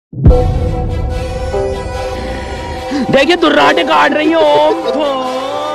देखिए दुर्राटे काट रही है ओम।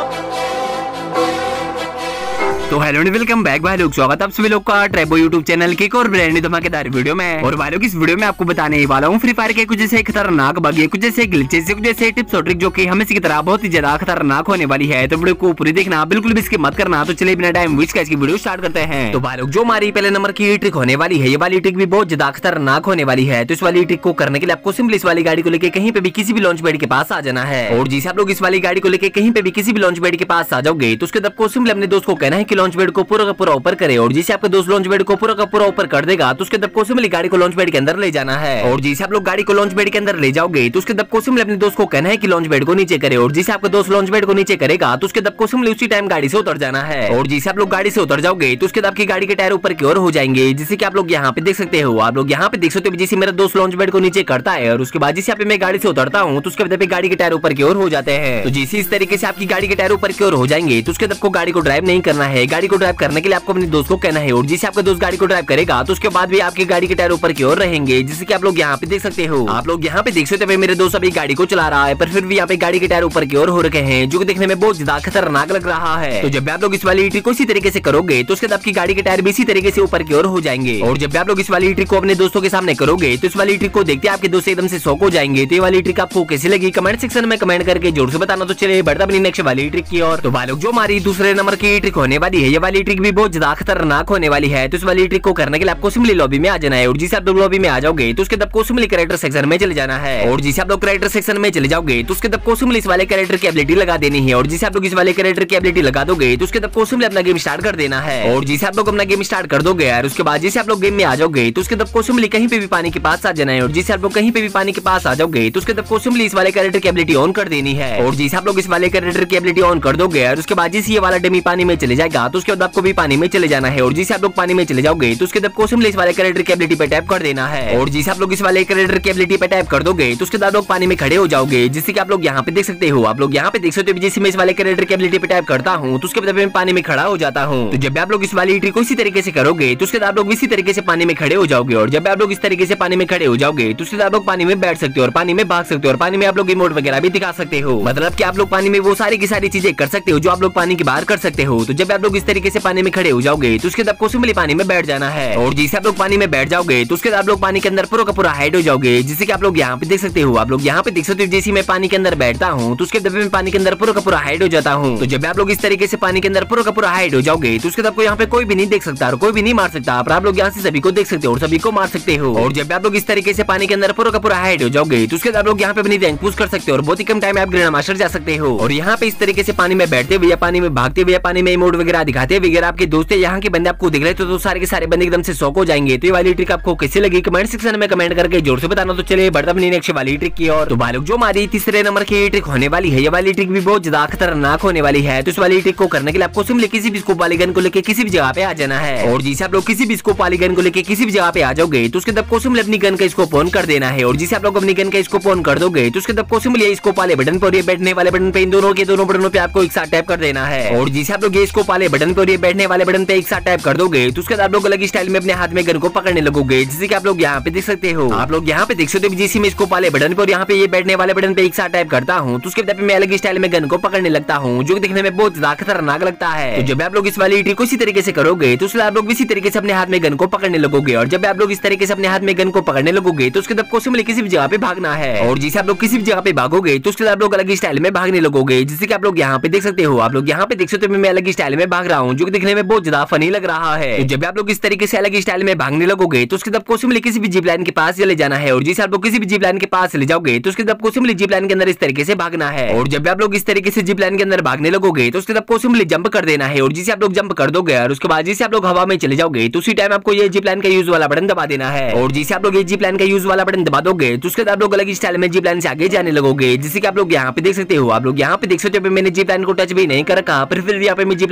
तो हेलो एंड वेलकम बैक भाई लोग, स्वागत है आप सभी लोग का ट्रेबो यूट्यूब चैनल की एक और ब्रांड न्यू धमाकेदार वीडियो में। और भाई लोग इस वीडियो में आपको बताने वाला हूँ फ्री फायर के कुछ ऐसे खतरनाक बग, कुछ ऐसे ग्लिचेस, कुछ ऐसे टिप्स और ट्रिक जो कि हमें की तरह बहुत ही ज्यादा खतरनाक होने वाली है। तो वीडियो को पूरी देखना, बिल्कुल भी इसकी मत करना। तो चलिए बिना टाइम वेस्ट इसकी वीडियो स्टार्ट करते हैं। तो भाई लोग जो हमारी पहले नंबर की ट्रिक होने वाली है, ये वाली ट्रिक भी बहुत ज्यादा खतरनाक होने वाली है। तो इस वाली ट्रिक को करने के लिए आपको सिंपली इस वाली गाड़ी को लेकर कहीं पे भी किसी भी लॉन्च पैड के पास आ जाना है। और जिसे आप लोग इस वाली गाड़ी को लेकर कहीं पे भी किसी भी लॉन्च पैड के पास आ जाओगे तो उसके बाद आपको सिंपली अपने दोस्त को कहना है कि लॉन्च पैड को पूरा ऊपर करे। और जिसे आपका दोस्त लॉन्च पैड को पूरा का पूरा ऊपर कर देगा तो उसके बाद आपको सिंपली गाड़ी को लॉन्च पैड के अंदर ले जाना है। और जिसे आप लोग गाड़ी को लॉन्च पैड के अंदर ले जाओगे तो उसके बाद आपको सिंपली अपने दोस्त को कहना है कि लॉन्च पैड को नीचे करे। और जिसे आपका दोस्त लॉन्च पैड को नीचे करेगा तो उसके बाद आपको सिंपली उसी टाइम गाड़ी से उतर जाना है। और जिसे आप लोग गाड़ी से उतर जाओगे तो उसके बाद आपकी गाड़ी के टायर ऊपर की ओर हो जाएंगे, जिसे कि आप लोग यहाँ पे देख सकते हो। आप लोग यहाँ पे देख सकते हो जिसे मेरा दोस्त लॉन्च पैड को नीचे करता है और उसके बाद जिसे यहाँ पे मैं गाड़ी से उतरता हूँ तो उसके बाद गाड़ी के टायर ऊपर की ओर हो जाते हैं। तो जिस इस तरीके से आपकी गाड़ी के टायर ऊपर की ओर हो जाएंगे तो उसके बाद आपको गाड़ी को ड्राइव नहीं करना है। गाड़ी को ड्राइव करने के लिए आपको अपने दोस्त को कहना है। और जिसे आपका दोस्त गाड़ी को ड्राइव करेगा तो उसके बाद भी आपकी गाड़ी के टायर ऊपर की ओर रहेंगे, जिससे कि आप लोग यहाँ पे देख सकते हो। आप लोग यहाँ पे देख सकते हो मेरे दोस्त अभी गाड़ी को चला रहा है पर फिर भी यहाँ पे गाड़ी के टायर ऊपर की ओर हो रखे हैं, जो कि देखने में बहुत ज्यादा खतरनाक लग रहा है। तो जब आप लोग इस वाली ट्रिक को इसी तरीके से करोगे तो उसके बाद आपकी गाड़ी के टायर भी इसी तरीके से ऊपर की ओर हो जाएंगे। और जब आप लोग इस वाली ट्रिक को अपने दोस्तों के सामने करोगे तो इस वाली ट्रिक को देखते आपके दोस्त एकदम से शॉक हो जाएंगे। तो ये वाली ट्रिक आपको कैसी लगी कमेंट सेक्शन में कमेंट करके जोर से बताना। तो चलिए बढ़ता अपनी नेक्स्ट वाली ट्रिक की ओर। तो भाई लोग जो हमारी दूसरे नंबर की ट्रिक होने वाली है, ये वाली ट्रिक भी बहुत ज्यादा खतरनाक होने वाली है। तो इस वाली ट्रिक को करने के लिए आपको सिंपली लॉबी में आ जाना है। और जिसे आप लोग लॉबी में आ जाओगे तो उसके बाद आपको सिंपली कैरेक्टर सेक्शन में चले जाना है। और जिसे आप लोग कैरेक्टर सेक्शन में चले जाओगे तो उसके बाद आपको सिंपली इस वाले कैरेक्टर की एबिलिटी लगा देनी है। और जिसे आप लोग इस वाले कैरेक्टर की एबिलिटी लगा दोगे तो उसके बाद आपको सिंपली अपना गेम स्टार्ट कर देना है। और जिसे आप लोग अपना गेम स्टार्ट कर दोगे यार उसके बाद जिसे आप लोग गेम में आ जाओगे तो उसके बाद आपको सिंपली कहीं पे भी पानी के पास आ जाना है। और जिसे आप लोग कहीं पे भी पानी के पास आ जाओगे तो उसके बाद आपको सिंपली इस वाले कैरेक्टर की एबिलिटी ऑन कर देनी है। और जिसे आप लोग इस वाले कैरेक्टर की एबिलिटी ऑन कर दोगे यार उसके बाद जिसे ये वाला डमी पानी में चले जाएगा तो उसके बाद आपको भी पानी में चले जाना है। और जिसे आप लोग पानी में चले जाओगे तो उसके बाद आपको सिंपली इस वाले कैरेक्टर की एबिलिटी पे टैप कर देना है। और जिसे आप लोग इस वाले कैरेक्टर की एबिलिटी पे टैप कर दोगे तो उसके बाद लोग पानी में खड़े हो जाओगे, जिससे कि आप लोग यहाँ पे देख सकते हो। आप लोग यहाँ पे देख सकते हो जिससे मैं इस वाले कैरेक्टर की एबिलिटी पे टैप करता हूँ तो उसके बाद मैं पानी में खड़ा हो जाता हूँ। तो जब आप लोग इस वाली ट्रिक को इसी तरीके से करोगे तो उसके बाद आप लोग इसी तरीके से पानी में खड़े हो जाओगे। और जब आप लोग इस तरीके से पानी में खड़े हो जाओगे तो उसके बाद आप लोग पानी में बैठ सकते हो और पानी में भाग सकते हो और पानी में आप लोग इमोट वगैरह भी दिखा सकते हो। मतलब कि आप लोग पानी में वो सारी की सारी चीजें कर सकते हो जो आप लोग पानी के बाहर कर सकते हो। तो जब आप लोग इस तरीके से पानी में खड़े हो जाओगे तो उसके बाद आपको सिंपली पानी में बैठ जाना है। और जिसे आप लोग पानी में बैठ जाओगे तो उसके बाद आप लोग पानी के अंदर पूरा का पूरा हाइड हो जाओगे, जिससे कि आप लोग यहाँ पे देख सकते हो। आप लोग यहाँ पे देख सकते हो जैसे मैं पानी के अंदर बैठता हूँ तो उसके बाद मैं पानी के अंदर पूरा का पूरा हाइड हो जाता हूँ। तो जब आप लोग इस तरीके से पानी के अंदर पूरा का पूरा हाइड हो जाओगे तो उसके बाद आपको यहाँ पे कोई भी नहीं देख सकता और कोई भी नहीं मार सकता। पर आप लोग यहाँ से सभी को देख सकते हो और सभी को मार सकते हो। और जब आप लोग इस तरीके से पानी के अंदर पूरा का पूरा हाइड हो जाओगे तो उसके बाद आप लोग यहाँ पे अपनी रैंक पुश कर सकते हो और बहुत ही कम टाइम में आप ग्रैंड मास्टर जा सकते हो। और यहाँ पे इस तरीके से पानी में बैठते हुए या पानी में भागते हुए या पानी में इमोट वगैरह दिखाते हुए अगर आपके दोस्त यहाँ के बंदे आपको दिख रहे तो सारे के सारे बंदे एकदम से शॉक हो जाएंगे। तो ये वाली ट्रिक आपको कैसी लगी कमेंट सेक्शन में कमेंट करके जोर से बताना। तो चलिए बढ़ता अपनी नेक्स्ट वाली ट्रिक की ओर। तो भाई लोग जो हमारी तीसरे नंबर की ट्रिक होने वाली है, ये वाली ट्रिक भी बहुत ज्यादा खतरनाक होने वाली है। तो इस वाली ट्रिक को करने के लिए आपको सिंपली किसी भी स्कोप वाली गन को लेकर किसी भी जगह पे आ जाना है। और जिसे आप लोग किसी भी स्कोप वाली गन को लेकर किसी भी जगह पे आ जाओगे तो उसके बाद आपको सिंपली अपनी गन का स्कोप ऑन कर देना है। और जिसे आप लोग अपनी गन का स्कोप ऑन कर दोगे तो उसके बाद आपको सिंपली स्कोप वाले बटन पर, ये बैठने वाले बटन पे, इन दोनों के दोनों बटनों पे आपको एक साथ टैप कर देना है। और जिसे आप लोग ये स्कोप वाले बटन पर, ये बैठने वाले बटन पे एक साथ टैप कर दोगे तो उसके बाद आप लोग अलग स्टाइल में अपने हाथ में गन को पकड़ने लगोगे, जिसे कि आप लोग यहाँ पे देख सकते हो। आप लोग यहाँ पे देख सकते हो जिसे मैं स्कोप वाले बटन पर, यहाँ पे ये बैठने वाले बटन पे एक साथ टैप करता हूँ तो उसके बाद मैं अलग स्टाइल में गन को पकड़ने लगता हूँ, जो दिखने में बहुत ज्यादा खतरनाक लगता है। तो जब आप लोग इस वाली ट्रिक को इसी तरीके से करोगे तो उसके बाद आप लोग इसी तरीके से अपने हाथ में गन को पकड़ने लगोगे। और जब आप लोग इस तरीके से अपने हाथ में गन को पकड़ने लगोगे तो उसके बाद आपको सिंपली किसी भी जगह पे भागना है। और जिसे आप लोग किसी भी जगह पे भागोगे तो उसके बाद आप लोग अलग स्टाइल में भागने लगोगे, जिससे कि आप लोग यहाँ पे देख सकते हो। आप लोग यहाँ पे देख सकते हो मैं अलग स्टाइल में भाग रहा हूँ, जो दिखने में बहुत ज्यादा फनी लग रहा है। तो जब आप लोग इस तरीके से अलग स्टाइल में भागने लगोगे तो उसके बाद आपको सिंपली किसी भी जीप लाइन के पास चले जाना है। और जिसे आप लोग किसी भी जीप लाइन के पास चले जाओगे तो उसके बाद आपको सिंपली जीप लाइन के अंदर इस तरीके से भागना है। और जब आप लोग इस तरीके से जीप लाइन के अंदर भागने लगोगे तो उसके बाद आपको सिंपली जंप कर देना है। और जिसे आप लोग जंप कर दोगे और उसके बाद जिसे आप लोग हवा में चले जाओगे तो उसी टाइम आपको ये जीप लाइन का यूज वाला बटन दबा देना है। और जिसे आप लोग ये जीप लाइन का यूज वाला बटन दबा दोगे तो उसके बाद आप लोग अलग स्टाइल में जीप लाइन से आगे जाने लगोगे, जिसे कि आप लोग यहाँ पे देख सकते हो। आप लोग यहाँ पे देख सकते हो मैंने जीप लाइन को टच भी नहीं कर रखा, पर फिर भी यहाँ पे मैं जीप लाइन से आगे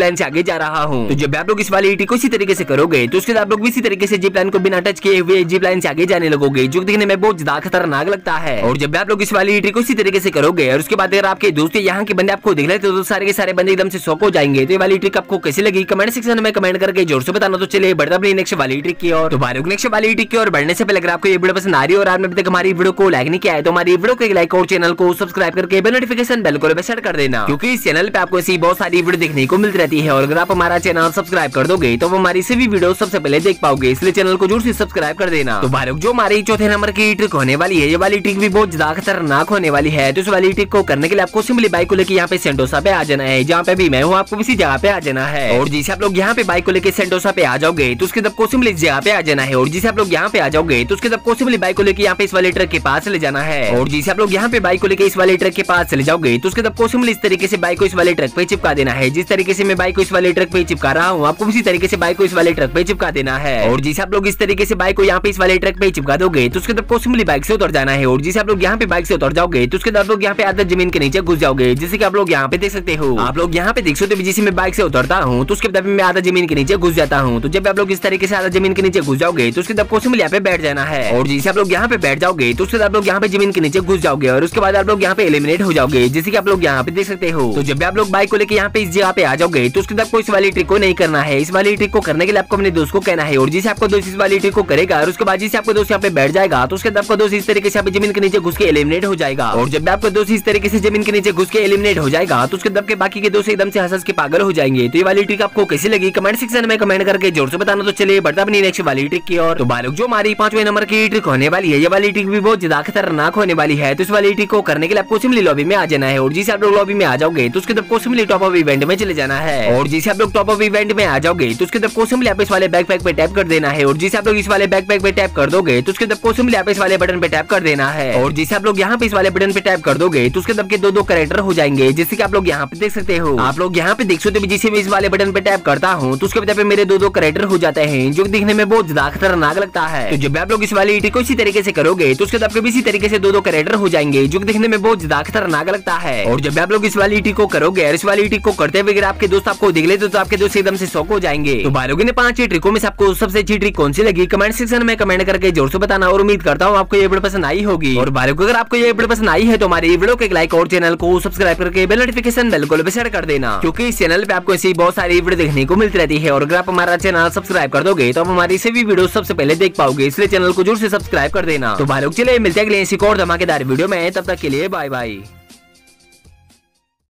बताने जा रहा हूँ। तो जब आप लोग इस वाली ट्रिक को इसी तरीके से करोगे तो उसके बाद आप लोग इसी तरीके से जिप लाइन को बिना टच किए हुए जिप लाइन से आगे जाने लगोगे, जो दिखने में बहुत ज्यादा खतरनाक लगता है। और जब आप लोग इस वाली ट्रिक को इसी तरीके से करोगे और उसके बाद अगर आपके दोस्त यहाँ के बंदे आपको देख लेते तो सारे के सारे बंदे एकदम से शॉक हो जाएंगे। तो ये वाली ट्रिक आपको कैसी लगी कमेंट सेक्शन में कमेंट करके जोर से बताना। तो चलिए बढ़ता अपनी नेक्स्ट वाली ट्रिक की और। तो भाई नेक्स्ट वाली ट्रिक की और बढ़ने से पहले अगर आपको ये वीडियो पसंद आ रही है और आपने अभी तक हमारी वीडियो को लाइक नहीं किया है तो हमारी वीडियो को लाइक और चैनल को सब्सक्राइब करके बेल नोटिफिकेशन बेल को सेट कर देना, क्योंकि इस चैनल पे आपको ऐसी बहुत सारी वीडियो देखने को मिलती रहती है। और अगर आप हमारा चैनल सब्सक्राइब कर दोगे तो हमारी सभी वीडियो सबसे पहले देख पाओगे, इसलिए चैनल को जरूर से सब्सक्राइब कर देना। तो भाई जो हमारी चौथे नंबर की ट्रिक होने वाली है, ये वाली ट्रिक भी बहुत ज्यादा खतरनाक होने वाली है। तो इस वाली ट्रिक को करने के लिए आपको सिंपली बाइक को लेकर यहाँ पे सेंटोसा पे आ जाना है, जहाँ पे भी मैं हूँ आपको इसी जगह पे आ जाना है। और जिसे आप लोग यहाँ पे बाइक को लेकर सेंटोसा पे आ जाओगे तो उसके तब को सिंपली इस जगह पे आ जाना है। और जिसे आप लोग यहाँ पे आ जाओगे तो उसके तब को सिंपली बाइक को लेकर यहाँ पे इस वाले ट्रक के पास चले जाना है। और जिसे आप लोग यहाँ पे बाइक को लेकर इस वाले ट्रक के पास चले जाओगे तो उसके तब को सिंपली इस तरीके से बाइक को इस वाले ट्रक पे चिपका देना है। जिस तरीके से मैं बाइक को इस वाले ट्रक पे चिपका रहा हूँ आपको इसी तरीके से बाइक को इस वाले ट्रक पे चिपका देना है। और जिसे आप लोग इस तरीके से बाइक को यहाँ पे इस वाले ट्रक पे चिपका दोगे तो उसके तब को सिंपली बाइक से उतर जाना है। और जिसे आप लोग यहाँ पे बाइक से उतर जाओगे तो उसके बाद आप लोग यहाँ पे आधा जमीन के नीचे घुस जाओगे, जैसे कि आप लोग यहाँ पे देख सकते हो। आप लोग यहाँ पे देख सकते हो जिसे मैं बाइक से उतरता हूँ तो उसके बाद मैं आधा जमीन के नीचे घुस जाता हूँ। तो जब आप लोग इस तरीके से आधा जमीन के नीचे घुस जाओगे तो उसके बाद आपको सिंपली यहाँ पे बैठ जाना है। और जिसे आप लोग यहाँ पे बैठ जाओगे तो उसके बाद आप लोग यहाँ पे जमीन के नीचे घुस जाओगे और उसके बाद आप लोग यहाँ पे एलिमिनेट हो जाओगे, जैसे कि आप लोग यहाँ पे देख सकते हो। तो जब आप लोग बाइक को लेकर यहाँ पे इस जगह पे आ जाओगे तो उसके बाद आपको इस वाली ट्रिक को नहीं करना है। इस वाली ट्रिक को करने के लिए आपको अपने दोस्त को कहना है। और जिसे आपको दोस्त इस वाली ट्रिक को करेगा और उसके बाद जिसे आपको दोस्त यहाँ पे बैठ जाएगा तो उसके बाद आपका दोस्त इस तरीके से जमीन के नीचे घुस के एलिमिनेट हो जाएगा। और जब आपका दोस्त इस तरीके से जमीन के नीचे घुस के एलिमिनेट हो जाएगा तो उसके बाद के बाकी के दोस्त एकदम से हंस के पागल हो जाएंगे। तो ये वाली ट्रिक आपको कैसी लगी कमेंट सेक्शन में कमेंट करके जोर से बताना। तो चलिए बढ़ता अपनी नेक्स्ट वाली ट्रिक की और। तो भाई जो हमारी 5वें नंबर की ट्रिक होने वाली है, ये वाली ट्रिक भी बहुत ज्यादा खतरनाक होने वाली है। तो इस वाली ट्रिक को करने के लिए आपको सिंपली लॉबी में आ जाना है। और जिसे आप लोग लॉबी में आ जाओगे तो उसके तब सिंपली टॉप अप इवेंट में चले जाना है। और जिसे आप लोग टॉप अप इवेंट में आ जाओगे तो उसके तब सिंपली आप इस वाले बैकपैक पे टैप कर देना है। और जिसे आप लोग इस वाले बैकपैक पे टैप कर दोगे तो उसके तब सिंपली आप इस वाले बटन पे टैप कर देना है। और जिसे आप लोग यहाँ पे इस वाले बटन पे टैप कर दोगे तो उसके तब के दो कैरेक्टर हो जाएंगे, जैसे कि आप लोग यहाँ पे देख सकते हो। आप लोग यहाँ पे देख सकते हो जिसे मैं इस वाले बटन पे टैप करता हूँ तो उसके बाद पे मेरे दो कैरेक्टर हो जाते हैं, जो दिखने में बहुत ज्यादा खतरनाक लगता है। तो जब आप लोग इस वाली ट्रिक को इसी तरीके से करोगे तो उसके बाद आपके इसी तरीके से दो कैरेक्टर हो जाएंगे, जो दिखने में बहुत ज्यादा खतरनाक लगता है। और जब आप लोग इस वाली ट्रिक को करोगे और इस वाली ट्रिक को करते हुए अगर आपके दोस्त आपको देख लेते तो आपके दोस्त एकदम से शॉक हो जाएंगे। तो भाई लोगों ने 5 ट्रिकों में से आपको सबसे अच्छी ट्रिक कौन सी लगी कमेंट सेक्शन में कमेंट करके जोर से बताना। और उम्मीद करता हूँ आपको ये वीडियो पसंद आई होगी। और भाई अगर आपको ये वीडियो पसंद आई है तो हमारी वीडियो को एक लाइक और चैनल को सब्सक्राइब करके बेल नोटिफिकेशन बेल को सेट कर देना, क्योंकि इस चैनल पे आपको ऐसी बहुत सारी वीडियो देखने को मिलती रहती है। और अगर आप हमारा चैनल सब्सक्राइब कर दोगे तो आप हमारी सभी वीडियो सबसे पहले देख पाओगे, इसलिए चैनल को जरूर से सब्सक्राइब कर देना। तो भाई लोग चलिए मिलते हैं अगले ऐसी और धमाकेदार वीडियो में, तब तक के लिए बाय बाय।